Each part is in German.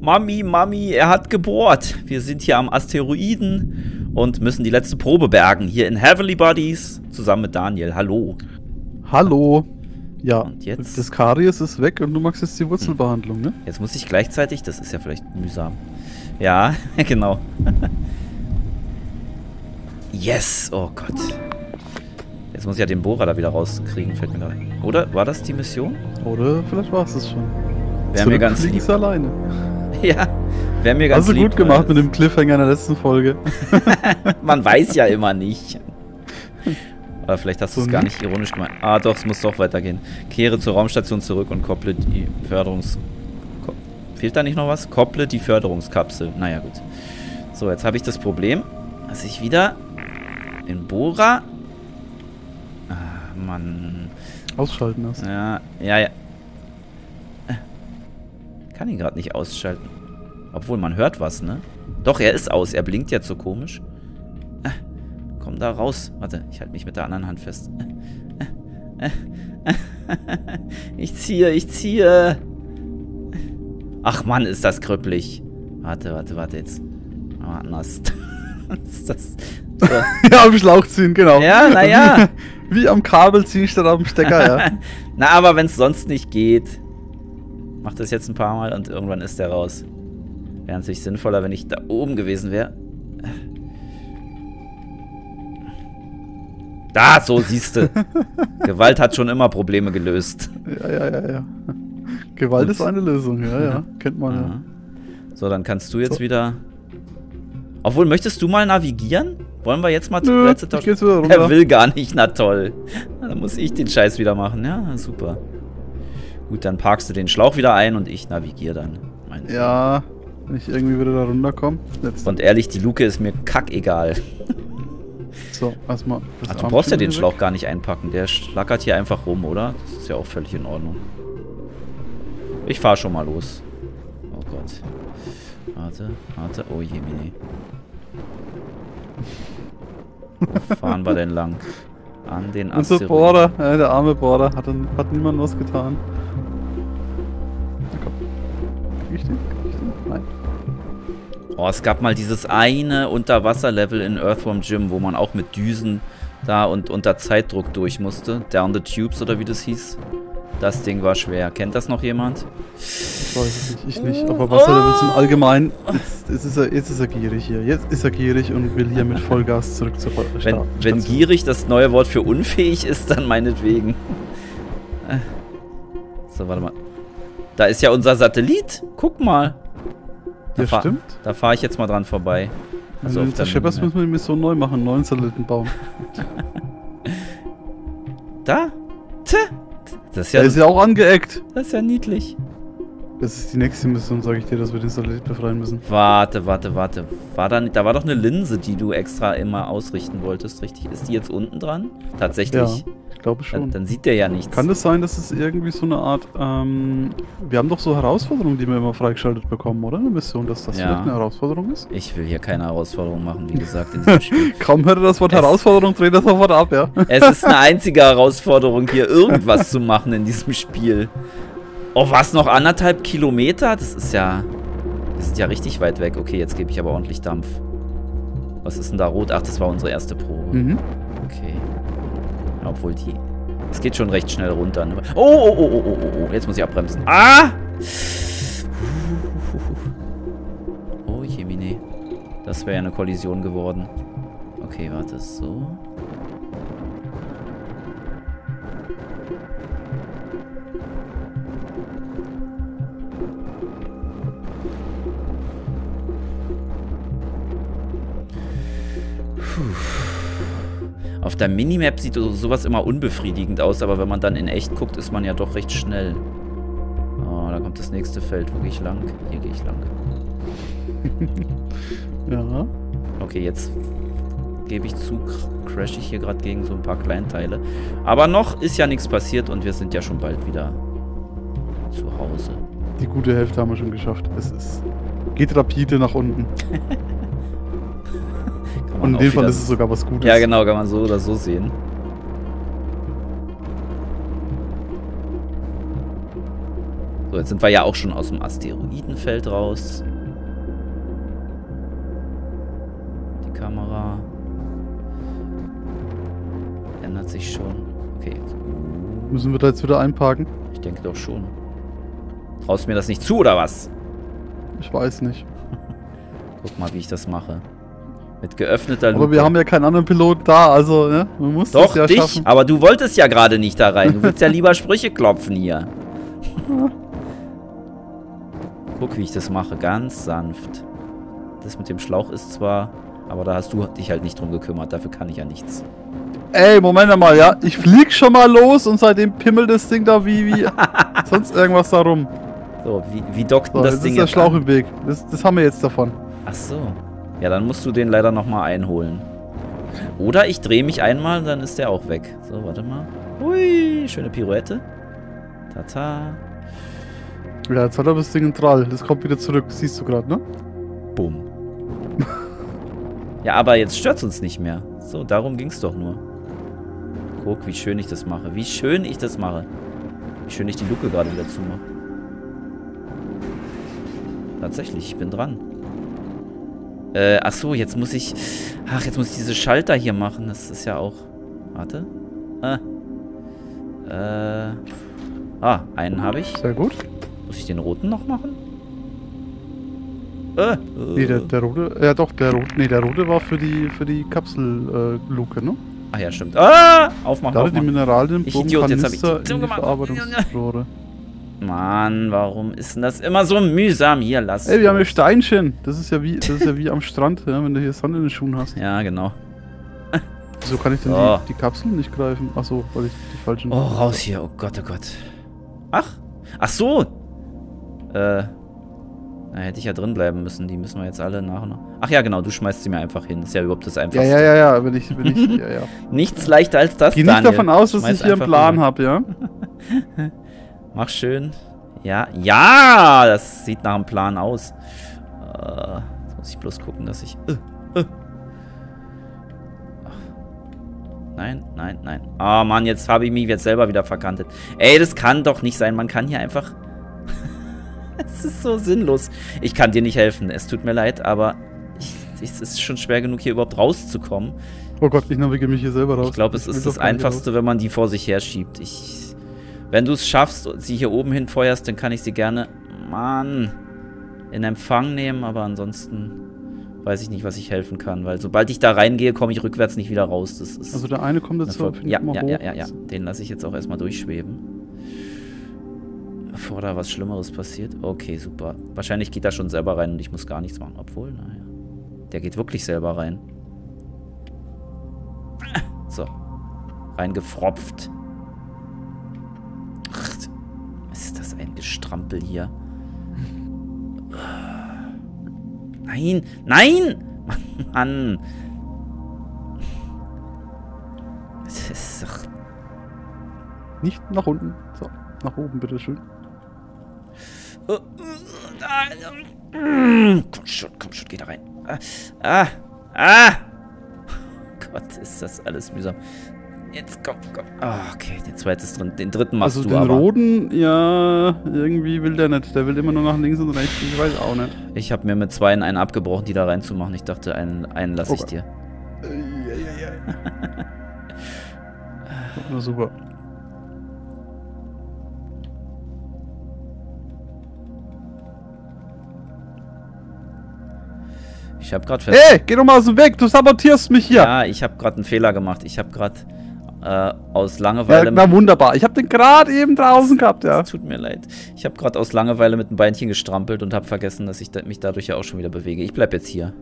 Mami, Mami, er hat gebohrt. Wir sind hier am Asteroiden und müssen die letzte Probe bergen. Hier in Heavenly Bodies zusammen mit Daniel. Hallo. Hallo. Ja, und jetzt? Das Karies ist weg und du machst jetzt die Wurzelbehandlung, ne? Jetzt muss ich gleichzeitig, das ist ja vielleicht mühsam. Ja, genau. Yes, oh Gott. Jetzt muss ich ja den Bohrer da wieder rauskriegen, fällt mir gerade ein. Oder war das die Mission? Oder vielleicht war es das schon. Wäre mir ganz lieb. Alleine. Ja, wäre mir ganz lieb. Hast du gut gemacht mit dem Cliffhanger in der letzten Folge. Man weiß ja immer nicht. Oder vielleicht hast du es gar nicht ironisch gemeint. Ah, doch, es muss doch weitergehen. Kehre zur Raumstation zurück und kopple die Fehlt da nicht noch was? Kopple die Förderungskapsel. Naja, gut. So, jetzt habe ich das Problem, dass ich wieder den Bohrer... Ah, Mann. Ausschalten hast. Ja. Kann ihn gerade nicht ausschalten. Obwohl, man hört was, ne? Doch, er ist aus. Er blinkt jetzt so komisch. Komm da raus. Warte, ich halte mich mit der anderen Hand fest. Ich ziehe. Ach Mann, ist das krüppelig. Warte jetzt. Oh, anders. Ist das... So. Ja, am Schlauch ziehen, genau. Ja, naja. Wie am Kabel ziehen statt am Stecker, ja. Na, aber wenn es sonst nicht geht... Mach das jetzt ein paar Mal und irgendwann ist der raus. Wäre natürlich sinnvoller, wenn ich da oben gewesen wäre. Da, so siehst du. Gewalt hat schon immer Probleme gelöst. Ja. Gewalt ist eine Lösung, ja. Kennt man ja. So, dann kannst du jetzt wieder... Obwohl, möchtest du mal navigieren? Wollen wir jetzt mal... Nö, ich geh jetzt wieder runter. Er will gar nicht, na toll. Dann muss ich den Scheiß wieder machen. Ja, super. Gut, dann parkst du den Schlauch wieder ein und ich navigiere dann. Ja, wenn ich irgendwie wieder da runterkomme. Und ehrlich, die Luke ist mir kackegal. So, erstmal. Ach, du brauchst ja den Schlauch gar nicht einpacken. Der schlackert hier einfach rum, oder? Das ist ja auch völlig in Ordnung. Ich fahr schon mal los. Oh Gott. Warte. Oh je, Mini. Wo fahren wir denn lang? An den Asteroiden. Unser Bohrer, der arme Bohrer, hat niemand was getan. Krieg ich den? Nein. Oh, es gab mal dieses eine Unterwasserlevel in Earthworm Jim, wo man auch mit Düsen da und unter Zeitdruck durch musste. Down the Tubes oder wie das hieß. Das Ding war schwer. Kennt das noch jemand? Ich weiß es nicht, ich nicht. Aber Wasserlevels im Allgemeinen, jetzt ist er gierig hier. Jetzt ist er gierig und will hier mit Vollgas zurück zur Station. Wenn gierig das neue Wort für unfähig ist, dann meinetwegen. So, warte mal. Da ist ja unser Satellit. Guck mal. Ja, stimmt. Da fahre ich jetzt mal dran vorbei. Also auf der Scheppers müssen wir die Mission neu machen, einen neuen Satelliten bauen. Da? Das ist ja, der ist ja auch angeeckt. Das ist ja niedlich. Das ist die nächste Mission, sage ich dir, dass wir den Satellit befreien müssen. Warte. Da war doch eine Linse, die du extra immer ausrichten wolltest, richtig? Ist die jetzt unten dran? Tatsächlich? Ja, ich glaube schon. Dann sieht der ja nichts. Kann das sein, dass es irgendwie so eine Art, wir haben doch so Herausforderungen, die wir immer freigeschaltet bekommen, oder? Eine Mission, dass das vielleicht eine Herausforderung ist? Ich will hier keine Herausforderung machen, wie gesagt, in diesem Spiel. Kaum hört das Wort Herausforderung, dreht das sofort ab, ja? Es ist eine einzige Herausforderung, hier irgendwas zu machen in diesem Spiel. Oh, was, noch 1,5 Kilometer? Das ist ja... Wir sind ja richtig weit weg. Okay, jetzt gebe ich aber ordentlich Dampf. Was ist denn da rot? Ach, das war unsere erste Probe. Mhm. Okay. Ja, obwohl die... Es geht schon recht schnell runter. Ne? Oh, jetzt muss ich abbremsen. Ah! Oh, Jemine. Das wäre ja eine Kollision geworden. Okay, warte, so... Auf der Minimap sieht sowas immer unbefriedigend aus, aber wenn man dann in echt guckt, ist man ja doch recht schnell. Oh, da kommt das nächste Feld. Wo gehe ich lang? Hier gehe ich lang. Ja. Okay, jetzt gebe ich zu, crash ich hier gerade gegen so ein paar Kleinteile. Aber noch ist ja nichts passiert und wir sind ja schon bald wieder zu Hause. Die gute Hälfte haben wir schon geschafft. Geht rapide nach unten. Und in dem Fall ist es sogar was Gutes. Ja, genau, kann man so oder so sehen. So, jetzt sind wir ja auch schon aus dem Asteroidenfeld raus. Die Kamera ändert sich schon. Okay. Müssen wir da jetzt wieder einparken? Ich denke doch schon. Traust mir das nicht zu, oder was? Ich weiß nicht. Guck mal, wie ich das mache. Mit geöffneter Luke. Aber wir haben ja keinen anderen Piloten da, also, ne? Man muss Doch, das ja dich, schaffen. aber du wolltest ja gerade nicht da rein. Du willst ja lieber Sprüche klopfen hier. Guck, wie ich das mache. Ganz sanft. Das mit dem Schlauch ist zwar... Aber da hast du dich halt nicht drum gekümmert. Dafür kann ich ja nichts. Ey, Moment mal, ja. Ich flieg schon mal los und seitdem pimmelt das Ding da wie sonst irgendwas da rum. So, wie dockt denn So, das jetzt Ding ist der jetzt Schlauch an? im Weg. Das haben wir jetzt davon. Ach so. Ja, dann musst du den leider nochmal einholen. Oder ich drehe mich einmal und dann ist der auch weg. So, warte mal. Hui, schöne Pirouette. Tata. Ja, jetzt hat er das Ding ein Trall. Das kommt wieder zurück. Siehst du gerade, ne? Bumm. Ja, aber jetzt stört's uns nicht mehr. So, darum ging's doch nur. Guck, wie schön ich das mache. Wie schön ich das mache. Wie schön ich die Luke gerade wieder zumache. Tatsächlich, ich bin dran. Ach so, jetzt muss ich... Ach, jetzt muss ich diese Schalter hier machen. Das ist ja auch... Warte. Einen habe ich. Sehr gut. Muss ich den roten noch machen? Nee, der rote... Ja doch, der rote... Nee, der rote war für die Kapsel-Luke, ne? Ach ja, stimmt. Aufmachen, Da die aufmachen. Mineralien, Ich Idiot, jetzt hab ich Kanister die in die gemacht. Verarbeitungsrohre. Mann, warum ist denn das immer so mühsam? Hier, lass. Ey, wir haben hier Steinchen. Das ist ja wie am Strand, ja, wenn du hier Sand in den Schuhen hast. Ja, genau. Wieso kann ich denn So. die Kapseln nicht greifen? Achso, weil ich die falschen... Oh, raus hier. Oh Gott, oh Gott. Ach so. Na, hätte ich ja drin bleiben müssen. Die müssen wir jetzt alle nach und nach. Ach ja, genau, du schmeißt sie mir einfach hin. Das ist ja überhaupt das Einfachste. Ja, wenn ich ja. Nichts leichter als das, Geh nicht Daniel. davon aus, dass Schmeiß ich hier einen einfach Plan rüber. habe, ja? Mach schön. Ja, ja, das sieht nach einem Plan aus. Jetzt muss ich bloß gucken, dass ich... Nein, nein, nein. Oh Mann, jetzt habe ich mich jetzt selber wieder verkantet. Ey, das kann doch nicht sein. Man kann hier einfach... Es ist so sinnlos. Ich kann dir nicht helfen. Es tut mir leid, aber es ist schon schwer genug, hier überhaupt rauszukommen. Oh Gott, ich navigiere mich hier selber raus. Ich glaube, es ist das Einfachste, wenn man die vor sich her schiebt. Wenn du es schaffst und sie hier oben hin feuerst, dann kann ich sie gerne, Mann, in Empfang nehmen. Aber ansonsten weiß ich nicht, was ich helfen kann. Weil sobald ich da reingehe, komme ich rückwärts nicht wieder raus. Das ist Also der eine kommt jetzt zwar ja. hoch. Den lasse ich jetzt auch erstmal durchschweben. Bevor da was Schlimmeres passiert. Okay, super. Wahrscheinlich geht er schon selber rein und ich muss gar nichts machen. Obwohl, naja. Der geht wirklich selber rein. So. Reingefropft. Ach, was ist das ein Gestrampel hier? Nein! Nein! Mann! Das ist doch... Nicht nach unten. So, nach oben, bitteschön. Komm schon, geh da rein. Gott, ist das alles mühsam. Jetzt komm. Okay, den zweiten ist drin. Den dritten machst also du den aber. roten, ja, irgendwie will der nicht. Der will immer nur nach links und rechts. Ich weiß auch nicht. Ich habe mir mit zwei einen abgebrochen, die da reinzumachen. Ich dachte, einen lasse ich dir. Na super. Ich habe gerade Hey, geh doch mal aus dem Weg, du sabotierst mich hier. Ja, ich habe gerade einen Fehler gemacht. Ich habe gerade aus Langeweile... Ja, na wunderbar. Ich habe den gerade eben draußen gehabt, ja. Es tut mir leid. Ich habe gerade aus Langeweile mit dem Beinchen gestrampelt und habe vergessen, dass ich mich dadurch ja auch schon wieder bewege. Ich bleib jetzt hier.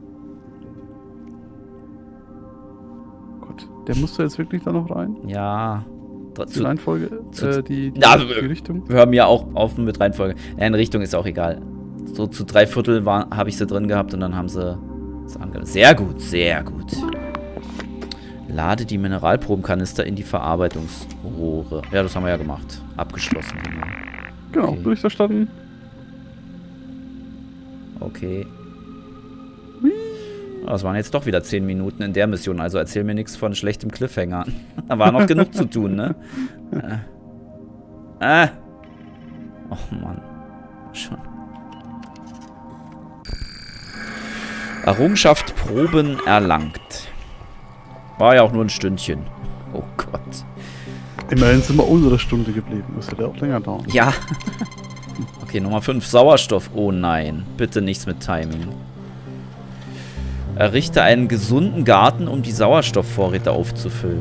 Gut, der muss da jetzt wirklich da noch rein? Ja. Die Reihenfolge, die Richtung? Wir haben ja auch auf mit Reihenfolge. Ja, in Richtung ist auch egal. So zu 3/4 habe ich sie drin gehabt und dann haben sie es angelangt. Sehr gut, sehr gut. Lade die Mineralprobenkanister in die Verarbeitungsrohre. Ja, das haben wir ja gemacht. Abgeschlossen. Genau, Okay. durchverstanden. Okay. Das waren jetzt doch wieder 10 Minuten in der Mission. Also erzähl mir nichts von schlechtem Da war noch genug zu tun, ne? Oh Mann. Schon. Errungenschaft Proben erlangt. War ja auch nur ein Stündchen. Oh Gott. Immerhin sind wir unter der Stunde geblieben. Das wird ja auch länger dauern. Ja. Okay, Nummer 5. Sauerstoff. Oh nein. Bitte nichts mit Timing. Errichte einen gesunden Garten, um die Sauerstoffvorräte aufzufüllen.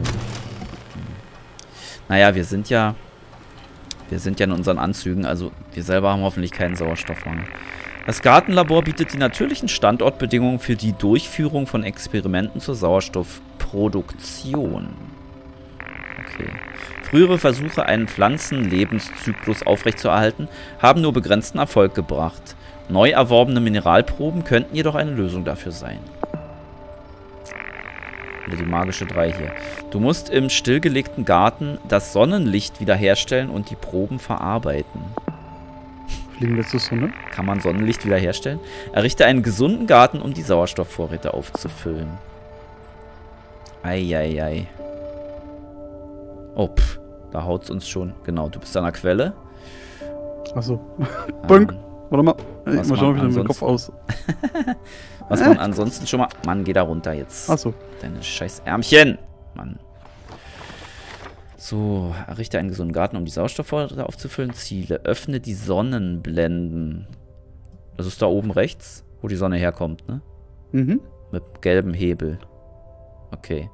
Naja, wir sind ja in unseren Anzügen, also wir selber haben hoffentlich keinen Sauerstoffmangel. Das Gartenlabor bietet die natürlichen Standortbedingungen für die Durchführung von Experimenten zur Sauerstoffproduktion. Okay. Frühere Versuche, einen Pflanzenlebenszyklus aufrechtzuerhalten, haben nur begrenzten Erfolg gebracht. Neu erworbene Mineralproben könnten jedoch eine Lösung dafür sein. Oder die magische 3 hier. Du musst im stillgelegten Garten das Sonnenlicht wiederherstellen und die Proben verarbeiten. Fliegen wir zur Sonne? Kann man Sonnenlicht wiederherstellen? Errichte einen gesunden Garten, um die Sauerstoffvorräte aufzufüllen. Eieiei. Oh, pff. Da haut's uns schon. Genau, du bist an der Quelle. Achso. Bunk. Warte mal. Ich muss schon wieder mit dem Kopf aus. Was man ansonsten schon mal... Mann, geh da runter jetzt. Achso. Deine scheiß Ärmchen. Mann. So, errichte einen gesunden Garten, um die Sauerstoffvorräte aufzufüllen. Ziele. Öffne die Sonnenblenden. Das ist da oben rechts, wo die Sonne herkommt, ne? Mhm. Mit gelbem Hebel. Okay.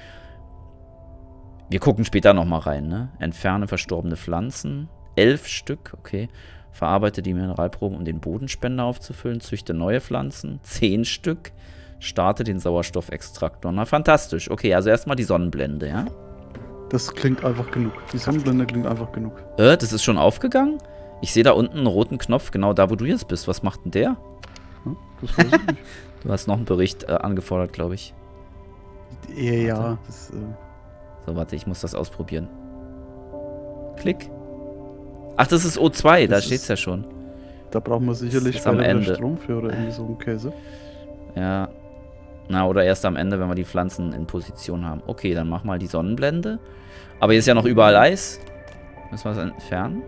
Wir gucken später nochmal rein, ne? Entferne verstorbene Pflanzen. 11 Stück, okay. Verarbeite die Mineralproben, um den Bodenspender aufzufüllen. Züchte neue Pflanzen. 10 Stück. Starte den Sauerstoffextraktor. Na, fantastisch. Okay, also erstmal die Sonnenblende, ja? Das klingt einfach genug. Die Sonnenblende klingt einfach genug. Das ist schon aufgegangen? Ich sehe da unten einen roten Knopf, genau da, wo du jetzt bist. Was macht denn der? Hm? Das weiß ich nicht. Du hast noch einen Bericht angefordert, glaube ich. Ja, das... So, warte, ich muss das ausprobieren. Klick. Ach, das ist O2, da steht's ja schon. Da brauchen wir sicherlich am Ende Strom für oder irgendwie so einen Käse. Ja. Na, oder erst am Ende, wenn wir die Pflanzen in Position haben. Okay, dann mach mal die Sonnenblende. Aber hier ist ja noch überall Eis. Müssen wir das entfernen?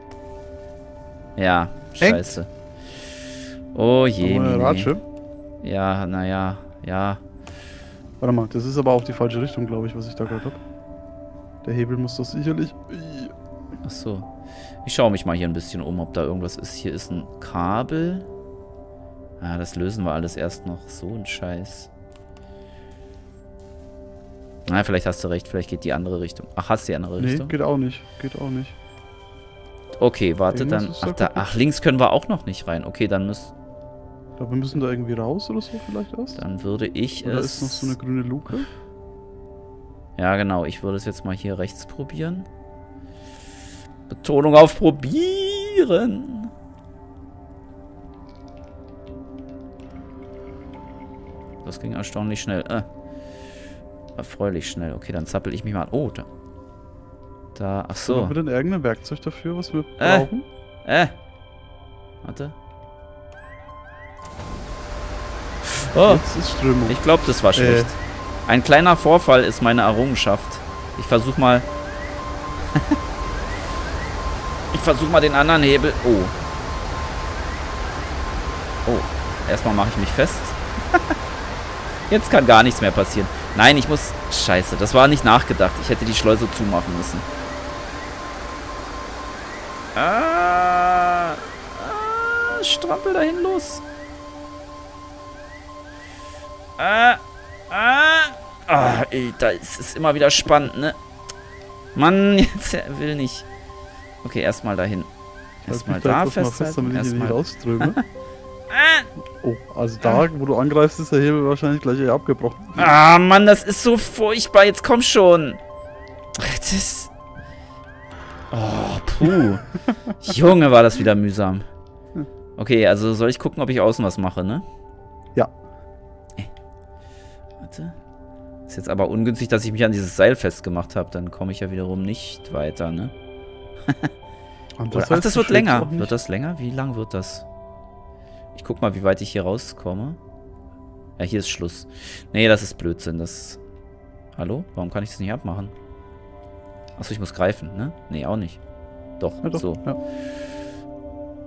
Ja, scheiße. Oh je. Ja, naja, ja. Warte mal, das ist aber auch die falsche Richtung, glaube ich, was ich da gerade habe. Der Hebel muss das sicherlich... Ach so. Ich schaue mich mal hier ein bisschen um, ob da irgendwas ist. Hier ist ein Kabel. Ah, das lösen wir alles erst noch. So ein Scheiß. Na, vielleicht hast du recht. Vielleicht geht die andere Richtung. Ach, hast du die andere Richtung? Nee, geht auch nicht. Geht auch nicht. Okay, warte, dann... Ach, links können wir auch noch nicht rein. Okay, dann müssen... Ich glaube, wir müssen da irgendwie raus oder so vielleicht erst. Dann würde ich oder ist noch so eine grüne Luke? Ja, genau. Ich würde es jetzt mal hier rechts probieren. Betonung auf probieren. Das ging erstaunlich schnell. Erfreulich schnell. Okay, dann zappel ich mich mal an. Oh, da. Ach so. Haben wir denn irgendein Werkzeug dafür, was wir brauchen? Warte. Oh, jetzt ist Strömung. Ich glaube, das war schlecht. Ein kleiner Vorfall ist meine Errungenschaft. Ich versuche mal... Ich versuche mal den anderen Hebel... Oh. Oh. Erstmal mache ich mich fest. Jetzt kann gar nichts mehr passieren. Nein, ich muss... Scheiße, das war nicht nachgedacht. Ich hätte die Schleuse zumachen müssen. Strampel dahin los. Alter, es ist immer wieder spannend, ne? Mann, jetzt er will nicht. Okay, erstmal dahin. Erstmal da festhalten. Erstmal rausströme. Oh, also da, wo du angreifst, ist der Hebel wahrscheinlich gleich eher abgebrochen. Ah, Mann, das ist so furchtbar. Jetzt komm schon. Das ist... Oh, puh. Junge, war das wieder mühsam. Okay, also soll ich gucken, ob ich außen was mache, ne? Ja. Warte. Ist jetzt aber ungünstig, dass ich mich an dieses Seil festgemacht habe. Dann komme ich ja wiederum nicht weiter, ne? Ach, das wird länger. Wird das länger? Wie lang wird das? Ich guck mal, wie weit ich hier rauskomme. Ja, hier ist Schluss. Nee, das ist Blödsinn. Das... Hallo? Warum kann ich das nicht abmachen? Achso, ich muss greifen, ne? Nee, auch nicht. Doch, ja, doch. So. Ja.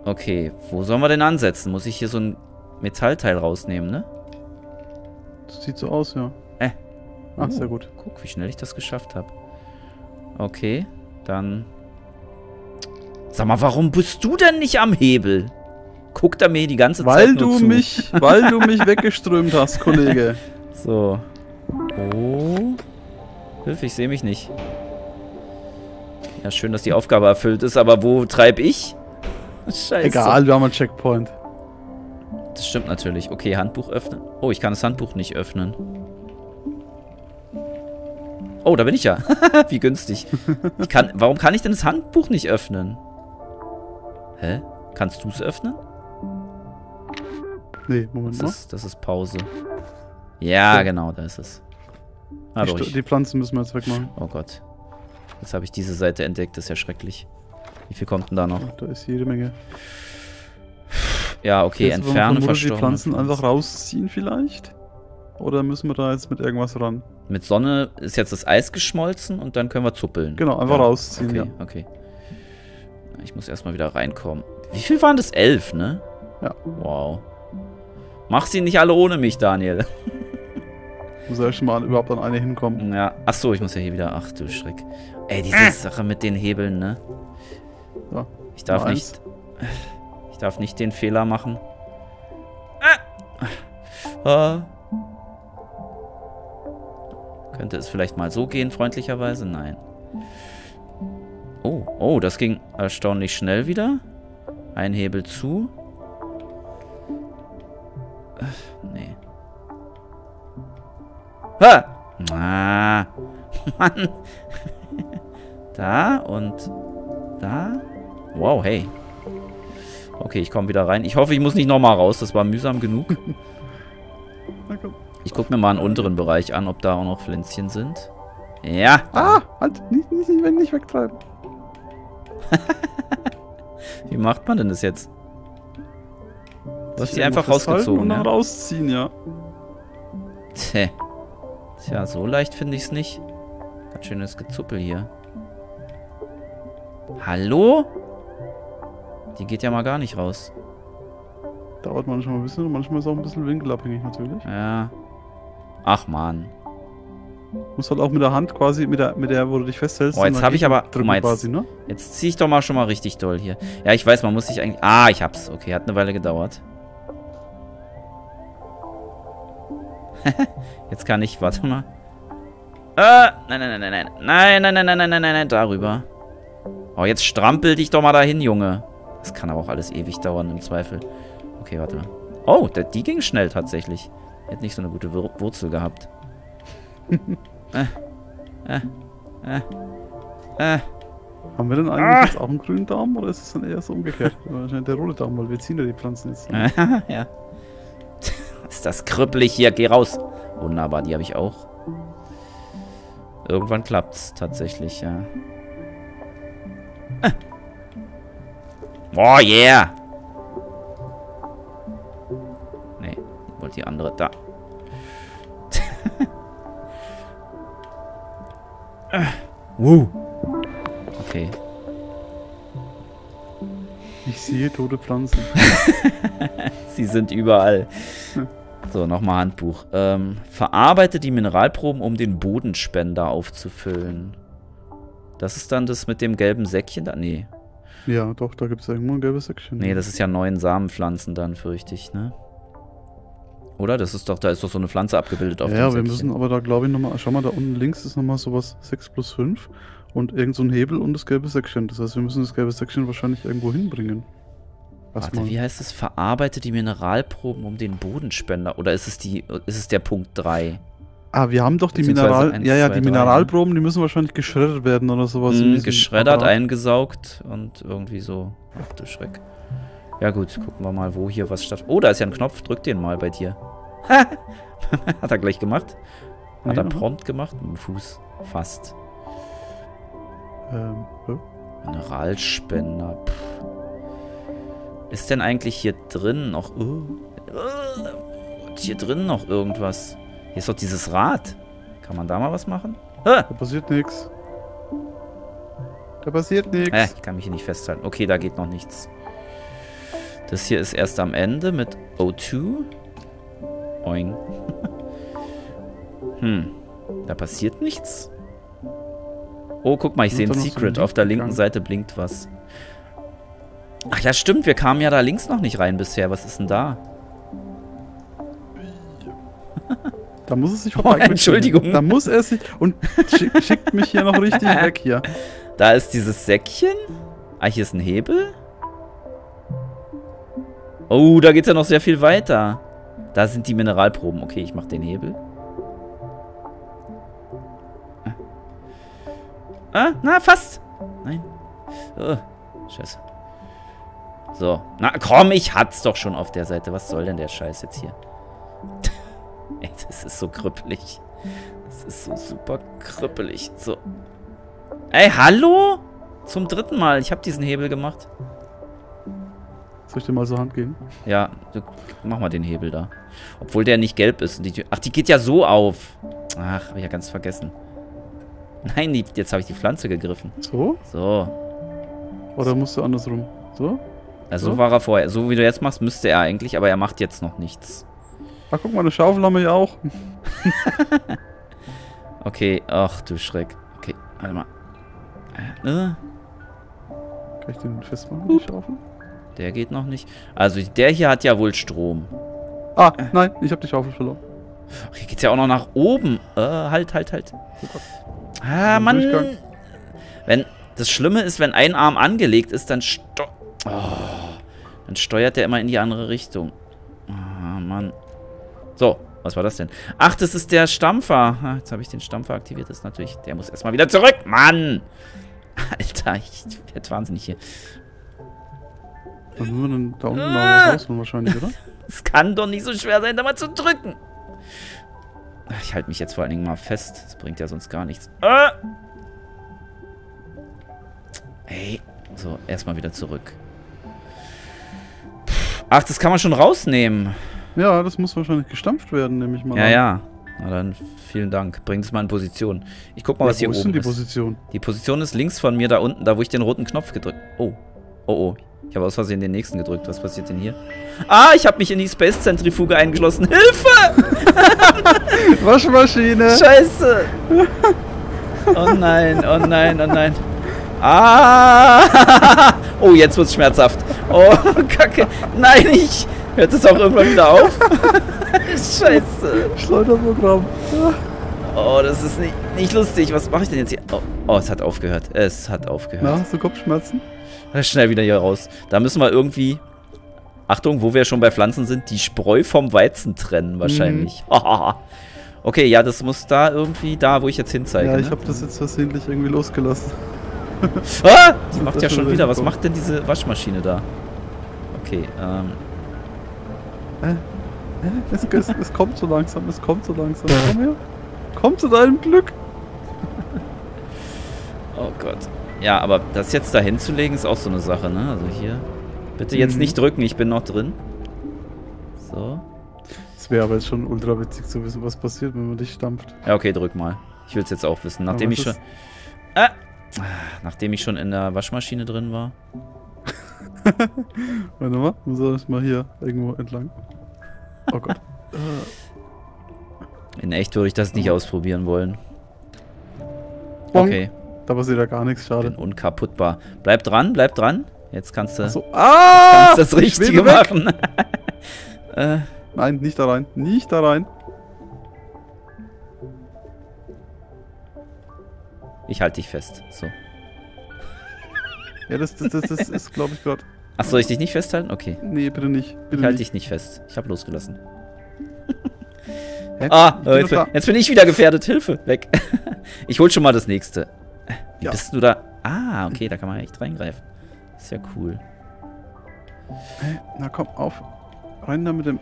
Okay, wo sollen wir denn ansetzen? Muss ich hier so ein Metallteil rausnehmen, ne? Das sieht so aus, ja. Ach, sehr gut. Guck, wie schnell ich das geschafft habe. Okay, dann... Sag mal, warum bist du denn nicht am Hebel? Guckt er mir die ganze Zeit nur zu. Weil du mich weggeströmt hast, Kollege. So. Oh. Hilfe, ich sehe mich nicht. Ja, schön, dass die Aufgabe erfüllt ist, aber wo treibe ich? Scheiße. Egal, wir haben einen Checkpoint. Das stimmt natürlich. Okay, Handbuch öffnen. Oh, ich kann das Handbuch nicht öffnen. Oh, da bin ich ja. Wie günstig. Warum kann ich denn das Handbuch nicht öffnen? Hä? Kannst du es öffnen? Nee, Moment mal. Das ist Pause. Ja, genau, da ist es. Die Pflanzen müssen wir jetzt wegmachen. Oh Gott. Jetzt habe ich diese Seite entdeckt, das ist ja schrecklich. Wie viel kommt denn da noch? Da ist jede Menge. Ja, okay, jetzt entferne verstorbene die Pflanzen einfach rausziehen vielleicht? Oder müssen wir da jetzt mit irgendwas ran? Mit Sonne ist jetzt das Eis geschmolzen und dann können wir zuppeln. Genau, einfach rausziehen, okay, ja. Okay. Ich muss erstmal wieder reinkommen. Wie viel waren das? 11, ne? Ja. Wow. Mach sie nicht alle ohne mich, Daniel. Muss erst mal überhaupt an eine hinkommen. Ja. Achso, ich muss ja hier wieder... Ach du Schreck. Ey, diese Sache mit den Hebeln, ne? Ja. Ich darf nicht... Ich darf nicht den Fehler machen. Könnte es vielleicht mal so gehen, freundlicherweise? Nein. Oh, das ging erstaunlich schnell wieder. Ein Hebel zu. Nee. Ha! Ah, Mann. Da und da. Wow, hey. Okay, ich komme wieder rein. Ich hoffe, ich muss nicht nochmal raus. Das war mühsam genug. Ich gucke mir mal einen unteren Bereich an, ob da auch noch Pflänzchen sind. Ja. Ah, halt. Nicht wegtreiben. Wie macht man denn das jetzt? Du hast sie einfach rausgezogen, und dann ja? rausziehen, ja. Tja, so leicht finde ich es nicht. Ganz schönes Gezuppel hier. Hallo? Die geht ja mal gar nicht raus. Dauert manchmal ein bisschen und manchmal ist auch ein bisschen winkelabhängig natürlich. Ja. Ach man. Muss halt auch mit der Hand quasi, mit der, wo du dich festhältst. Oh, jetzt habe ich aber... Quasi, ne? Jetzt ziehe ich doch mal schon mal richtig doll hier. Ja, ich weiß, man muss sich eigentlich... Ah, ich hab's. Okay, hat eine Weile gedauert. Jetzt kann ich... Warte mal. Nein, darüber. Oh, jetzt strampel dich doch mal dahin, Junge. Das kann aber auch alles ewig dauern, im Zweifel. Okay, warte mal. Oh, die ging schnell tatsächlich. Hätte nicht so eine gute Wurzel gehabt. Haben wir denn eigentlich jetzt auch einen grünen Daumen oder ist es dann eher so umgekehrt? Wahrscheinlich der rote Daumen, weil wir ziehen ja die Pflanzen jetzt. Ja. Ist das krüppelig hier? Geh raus. Wunderbar, die habe ich auch. Irgendwann klappt's tatsächlich, ja. Oh, yeah. Nee, ich wollte die andere da. Okay. Ich sehe tote Pflanzen. Sie sind überall. So, nochmal Handbuch. Verarbeite die Mineralproben, um den Bodenspender aufzufüllen. Das ist dann das mit dem gelben Säckchen da? Nee. Ja, doch, da gibt es irgendwo ein gelbes Säckchen. Nee, das ist ja 9 Samenpflanzen dann, fürchte ich, ne? Oder? Das ist doch, da ist doch so eine Pflanze abgebildet auf dem Ja, Säckchen. wir müssen aber da, glaube ich, nochmal, schau mal, da unten links ist nochmal sowas 6 plus 5 und irgend so ein Hebel und das gelbe Säckchen. Das heißt, wir müssen das gelbe Säckchen wahrscheinlich irgendwo hinbringen. Warte, wie heißt es? Verarbeite die Mineralproben um den Bodenspender. Oder ist es der Punkt 3? Ah, wir haben doch die Mineralproben, die müssen wahrscheinlich geschreddert werden oder sowas. Geschreddert, eingesaugt und irgendwie so. Ach du Schreck. Ja gut, gucken wir mal, wo hier was statt. Oh, da ist ja ein Knopf. Drück den mal bei dir. Hat er gleich gemacht? Hat er prompt gemacht? Mit dem Fuß. Fast. Mineralspender. Ist denn eigentlich hier drin noch... hier drin noch irgendwas? Hier ist doch dieses Rad. Kann man da mal was machen? Da passiert nichts. Da passiert nichts. Ich kann mich hier nicht festhalten. Okay, da geht noch nichts. Das hier ist erst am Ende mit O2. Oing. Da passiert nichts. Oh, guck mal, ich sehe ein Secret. Auf der linken Seite blinkt was. Ach ja, stimmt. Wir kamen ja da links noch nicht rein bisher. Was ist denn da? Da muss es sich vorbei. Entschuldigung. Da muss er sich... Und schickt mich hier noch richtig weg hier. Da ist dieses Säckchen. Ah, hier ist ein Hebel. Oh, da geht's ja noch sehr viel weiter. Da sind die Mineralproben. Okay, ich mach den Hebel. Ah, na, fast. Nein. Oh, scheiße. So. Na, komm, ich hat's doch schon auf der Seite. Was soll denn der Scheiß jetzt hier? Ey, das ist so krüppelig. Das ist so super krüppelig. So. Ey, hallo? Zum 3. Mal. Ich habe diesen Hebel gemacht. Soll ich dir mal so Hand geben? Ja, mach mal den Hebel da. Obwohl der nicht gelb ist. Ach, die geht ja so auf. Ach, habe ich ja ganz vergessen. Nein, jetzt habe ich die Pflanze gegriffen. So? So. Oder musst du andersrum? So? Also so war er vorher. So wie du jetzt machst, müsste er eigentlich, aber er macht jetzt noch nichts. Ach, guck mal, eine Schaufel haben wir ja auch. Okay, ach du Schreck. Okay, warte mal. Kann ich den festmachen, die Schaufel? Der geht noch nicht. Also der hier hat ja wohl Strom. Ah, nein, ich habe die Schaufel verloren. Ach, hier geht's ja auch noch nach oben. Halt. Ah, Mann. Wenn, das Schlimme ist, wenn ein Arm angelegt ist, dann steuert der immer in die andere Richtung. Ah, Mann. So, was war das denn? Ach, das ist der Stampfer. Ah, jetzt habe ich den Stampfer aktiviert. Das ist natürlich... Der muss erstmal wieder zurück. Mann! Alter, ich werde wahnsinnig hier. Dann müssen wir dann da unten mal was rausholen wahrscheinlich, oder? Es kann doch nicht so schwer sein, da mal zu drücken. Ich halte mich jetzt vor allen Dingen mal fest. Das bringt ja sonst gar nichts. Ey. So, erstmal wieder zurück. Ach, das kann man schon rausnehmen. Ja, das muss wahrscheinlich gestampft werden, nehme ich mal an. Ja. Na dann, vielen Dank. Bringt es mal in Position. Ich guck mal, was hier oben ist. Wo ist denn die Position? Die Position ist links von mir, da unten, da wo ich den roten Knopf gedrückt... Oh. Ich habe aus Versehen den nächsten gedrückt. Was passiert denn hier? Ah, ich habe mich in die Space-Zentrifuge eingeschlossen. Hilfe! Waschmaschine! Scheiße! Oh nein. Ah! Oh, jetzt wird's schmerzhaft. Oh, Kacke. Nein, hört es auch irgendwann wieder auf? Scheiße. Schleuderprogramm. Oh, das ist nicht lustig. Was mache ich denn jetzt hier? Oh, es hat aufgehört. Na, hast du Kopfschmerzen? Schnell wieder hier raus. Da müssen wir irgendwie... Achtung, wo wir schon bei Pflanzen sind, die Spreu vom Weizen trennen wahrscheinlich. Okay, ja, das muss da irgendwie, da wo ich jetzt hinzeige. Ja, ich habe das jetzt versehentlich irgendwie losgelassen. Ah, die macht ja schon wieder. Was macht denn diese Waschmaschine da? Okay, Es kommt so langsam, Komm her. Komm zu deinem Glück. Oh Gott. Ja, aber das jetzt da hinzulegen ist auch so eine Sache, ne? Also hier. Bitte jetzt nicht drücken, ich bin noch drin. So. Es wäre aber jetzt schon ultra witzig zu wissen, was passiert, wenn man dich stampft. Ja, okay, drück mal. Ich will es jetzt auch wissen. Nachdem ich schon in der Waschmaschine drin war. Warte mal, muss ich mal hier irgendwo entlang. Oh Gott. In echt würde ich das nicht ausprobieren wollen. Bonk. Okay. Da passiert ja gar nichts, schade. Bin unkaputtbar. Bleib dran. Jetzt kannst du, so. jetzt kannst du das Richtige machen. Nein, nicht da rein. Nicht da rein. Ich halte dich fest. So. Ja, das ist, glaube ich, gerade... Ach, soll ich dich nicht festhalten? Okay. Nee, bitte nicht. Ich halte dich nicht fest. Ich habe losgelassen. Hä? Jetzt bin ich wieder gefährdet. Hilfe, weg. Ich hol schon mal das nächste. Wie bist du da? Ah, okay, da kann man echt reingreifen. Ist ja cool. Hey, na komm, auf. Rein da mit dem...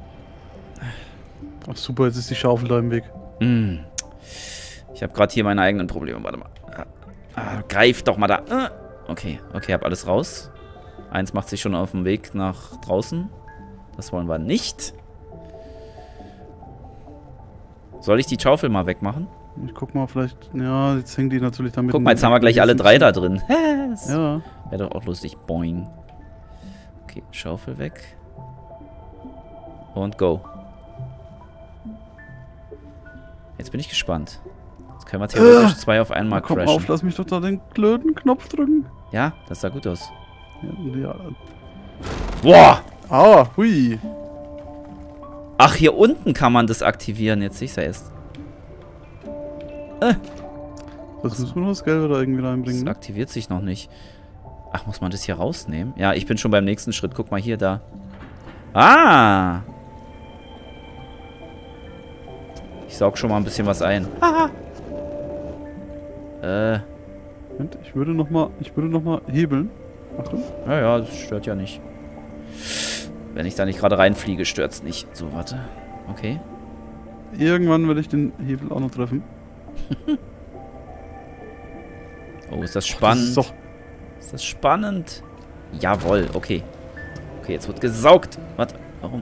Ach super, jetzt ist die Schaufel da im Weg. Ich habe gerade hier meine eigenen Probleme. Warte mal. Greif doch mal da. Okay, hab alles raus. Eins macht sich schon auf dem Weg nach draußen. Das wollen wir nicht. Soll ich die Schaufel mal wegmachen? Ich guck mal, vielleicht... Ja, jetzt hängen die natürlich damit... Guck mal, jetzt haben wir gleich alle drei da drin. Ja. Wäre doch auch lustig. Boing. Okay, Schaufel weg. Und go. Jetzt bin ich gespannt. Jetzt können wir theoretisch 2 auf einmal Komm crashen. auf, lass mich doch da den blöden Knopf drücken. Ja, das sah gut aus. Ja. Boah! Ah, hui. Ach, hier unten kann man das aktivieren. Jetzt sehe ich es ja erst. Das müssen wir noch das Gelbe da irgendwie reinbringen. Das Ne? aktiviert sich noch nicht. Ach, muss man das hier rausnehmen? Ja, ich bin schon beim nächsten Schritt. Guck mal hier, da. Ah! Ich saug schon mal ein bisschen was ein. Moment, ich würde noch mal hebeln. Achtung. Ja, das stört ja nicht. Wenn ich da nicht gerade reinfliege, stört's nicht. So, warte. Okay. Irgendwann werde ich den Hebel auch noch treffen. Oh, ist das spannend. Das ist doch Ist das spannend? Jawohl, okay. Okay, jetzt wird gesaugt. Warte, warum?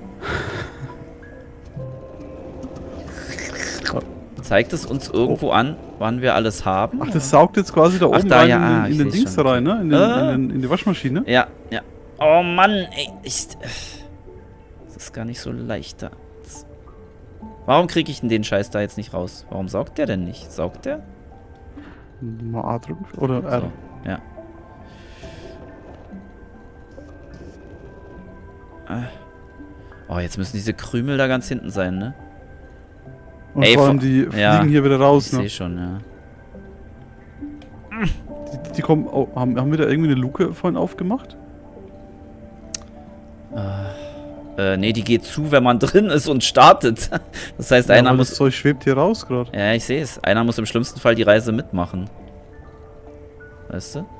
Zeigt es uns irgendwo an, wann wir alles haben? Ach, das saugt jetzt quasi da oben da, rein ja, in den ich Dings seh's schon. rein, ne? In die Waschmaschine. Ja, ja. Oh Mann, ey. Das ist gar nicht so leicht da. Warum kriege ich denn den Scheiß da jetzt nicht raus? Warum saugt der denn nicht? Saugt der? Mal A drücken. Oder R. So, ja. Oh, jetzt müssen diese Krümel da ganz hinten sein, ne? Und Ey, vor allem die fliegen hier wieder raus, Ich ne? sehe schon, ja. Die kommen. Oh, haben wir da irgendwie eine Luke vorhin aufgemacht? Nee, die geht zu, wenn man drin ist und startet. Das heißt, Ja, einer aber muss... das Zeug schwebt hier raus gerade. Ja, ich sehe es. Einer muss im schlimmsten Fall die Reise mitmachen. Weißt du?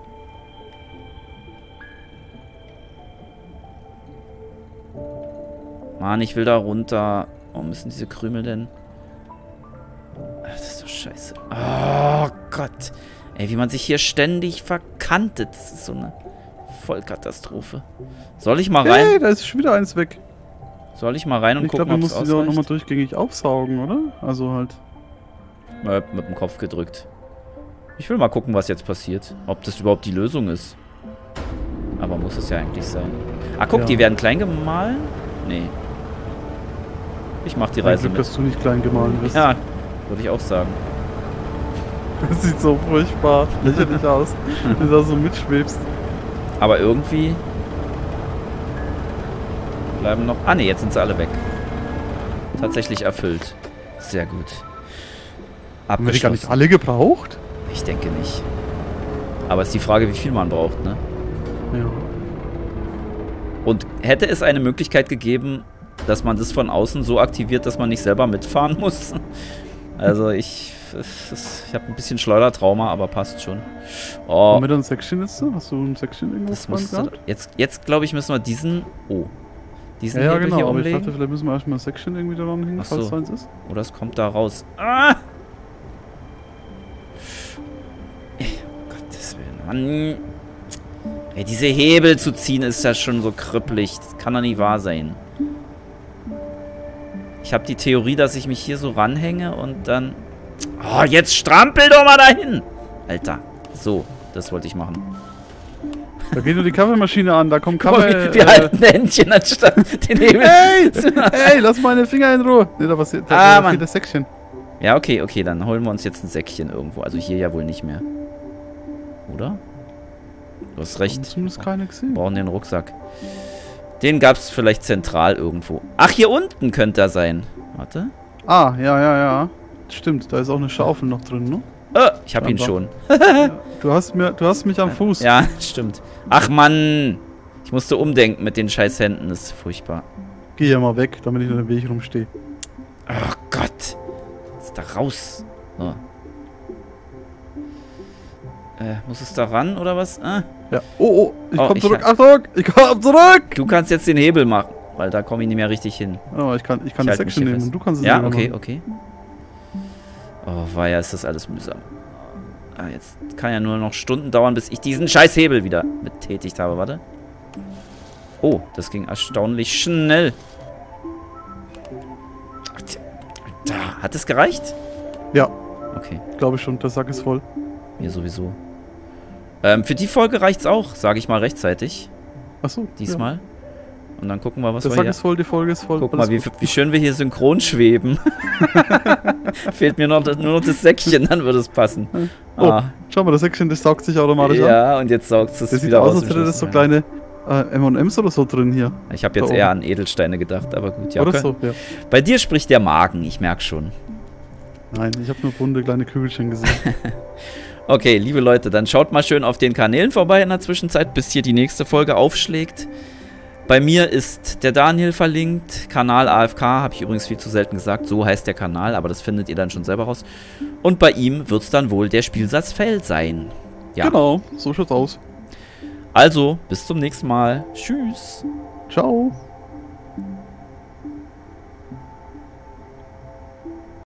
Mann, ich will da runter. Warum müssen diese Krümel denn... Das ist doch scheiße. Oh Gott. Ey, wie man sich hier ständig verkantet. Das ist so eine Vollkatastrophe. Soll ich mal rein? Hey, da ist schon wieder eins weg. Soll ich mal rein und Ich gucken, glaube, wir ob es mussten die auch nochmal ausreicht? durchgängig aufsaugen, oder? Also halt. Mit dem Kopf gedrückt. Ich will mal gucken, was jetzt passiert. Ob das überhaupt die Lösung ist. Aber muss es ja eigentlich sein. Ah, guck, Ja. die werden klein gemahlen? Nee. Ich mach die Mein Reise Glück, mit. dass du nicht klein gemahlen bist. Ja, würde ich auch sagen. Das sieht so furchtbar lächerlich aus, wenn du da so mitschwebst. Aber irgendwie... bleiben noch... Ah, nee, jetzt sind sie alle weg. Tatsächlich erfüllt. Sehr gut. Haben wir die gar nicht Abgeschlossen. alle gebraucht? Ich denke nicht. Aber es ist die Frage, wie viel man braucht, ne? Ja. Und hätte es eine Möglichkeit gegeben, dass man das von außen so aktiviert, dass man nicht selber mitfahren muss? Also ich habe ein bisschen Schleudertrauma, aber passt schon. Oh, Haben wir da ein Section jetzt so? Hast du ein Section irgendwo das dran musste, gehabt? jetzt glaube ich, müssen wir diesen... Oh. Diesen Ja, Hebel genau, hier aber ich umlegen. dachte, vielleicht müssen wir erstmal ein Section irgendwie da ranhängen, Ach so. falls eins ist. Oder es kommt da raus. Ah! Gottes Willen, Mann. Ey, diese Hebel zu ziehen ist ja schon so krüppelig. Das kann doch nicht wahr sein. Ich habe die Theorie, dass ich mich hier so ranhänge und dann... Oh, jetzt strampel doch mal dahin! Alter. So, das wollte ich machen. Da geht nur die Kaffeemaschine an, da kommt Guck mal, Kaffee. wir halten Händchen anstatt den Hebel. Hey! Hey, lass meine Finger in Ruhe! Ne, da passiert Ah, da Mann. fehlt das Section. Ja, okay, okay, dann holen wir uns jetzt ein Säckchen irgendwo. Also hier ja wohl nicht mehr. Oder? Du hast Haben recht. zumindest keine Wir gesehen. brauchen den Rucksack. Den gab es vielleicht zentral irgendwo. Ach, hier unten könnte er sein. Warte. Ah, ja. Stimmt, da ist auch eine Schaufel noch drin, ne? Ich hab ihn schon. Du hast mich am Fuß. Ja, stimmt. Ach, Mann. Ich musste umdenken mit den scheiß Händen. Das ist furchtbar. Geh ja mal weg, damit ich in den Weg rumstehe. Ach Gott. Ist da raus. So. Muss es da ran, oder was? Ja. Oh, ich Oh, komm ich zurück. hab- Achtung! Ich komm zurück! Du kannst jetzt den Hebel machen. Weil da komme ich nicht mehr richtig hin. Oh, ich kann das halt mich Section hier nehmen fest. und du kannst es Ja, selber okay, machen. okay. Oh, weia, ist das alles mühsam. Ah, jetzt kann ja nur noch Stunden dauern, bis ich diesen scheiß Hebel wieder betätigt habe. Warte. Oh, das ging erstaunlich schnell. Ach, da, hat es gereicht? Ja, Okay, glaube ich schon, der Sack ist voll. mir sowieso. Für die Folge reicht's auch, sage ich mal rechtzeitig. Achso. Diesmal. Und dann gucken wir, was Der wir Sack hier... ist voll, die Folge ist voll. Guck mal, wie schön wir hier synchron schweben. Fehlt mir nur noch das Säckchen, dann würde es passen. Oh, schau mal, das Säckchen, das saugt sich automatisch an. Ja, und jetzt saugt es Das sieht wieder aus, aus. als hätte das so kleine M&M's oder so drin hier. Ich habe jetzt eher an Edelsteine gedacht, aber gut. Ja, oder so, ja. Bei dir spricht der Magen, ich merke schon. Nein, ich habe nur bunte kleine Kügelchen gesehen. Okay, liebe Leute, dann schaut mal schön auf den Kanälen vorbei in der Zwischenzeit, bis hier die nächste Folge aufschlägt. Bei mir ist der Daniel verlinkt, Kanal AFK, habe ich übrigens viel zu selten gesagt, so heißt der Kanal, aber das findet ihr dann schon selber raus. Und bei ihm wird es dann wohl der Spielsatz Feld sein. Ja. Genau, so schaut's aus. Also, bis zum nächsten Mal. Tschüss. Ciao.